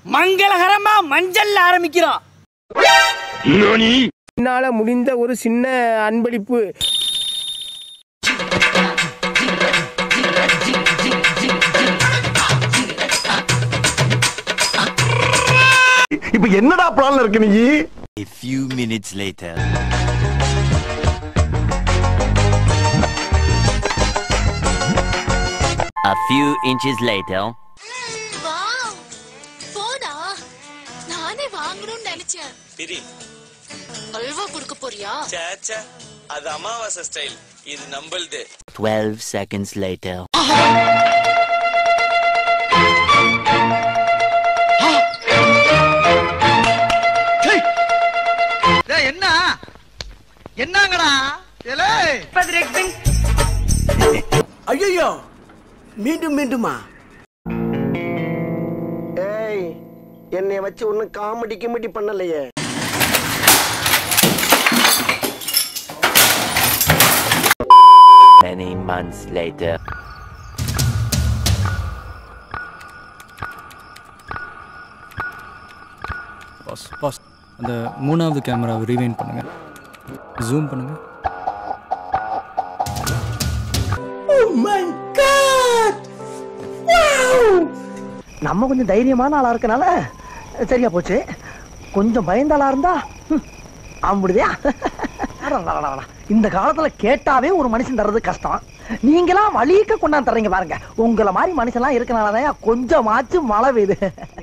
மங்களகரமா மஞ்சள் ஆரம்பிக்கிறோம். என்னால முடிந்த ஒரு சின்ன அன்பளிப்பு. இப்ப என்னடா பிளான்ல இருக்கு நீ? A few minutes later. A few inches later. Wow! போனா நானே வாங்கணும்னு நினைச்சேன். பிரி. அல்வா குடுக்க போறியா? சாச்சா. அது அமாவாசை ஸ்டைல். இது நம்மள்து. 12 seconds later. என்ன என்னங்கடா ஐயோ மீண்டும் மீண்டுமா? ஏய், என்னை வச்சு ஒன்னும் காமெடி கிமெடி பண்ணலையே. Many months later. பாஸ் அந்த மூணாவது கேமராவை ரீவைண்ட் பண்ணுங்க, ஜூம் பண்ணுங்க. நம்ம கொஞ்சம் தைரியமான ஆளா இருக்கனால சரியா போச்சு. கொஞ்சம் பயந்த ஆளா இருந்தா ஆம்பிடுதியா? இந்த காலத்துல கேட்டாவே ஒரு மனுஷன் தர்றது கஷ்டம். நீங்களா வலிக்க கொண்டாந்து தர்றீங்க பாருங்க. உங்களை மாதிரி மனுஷன்லாம் இருக்கனாலதான் கொஞ்சமாச்சும் மழை பெய்யுது.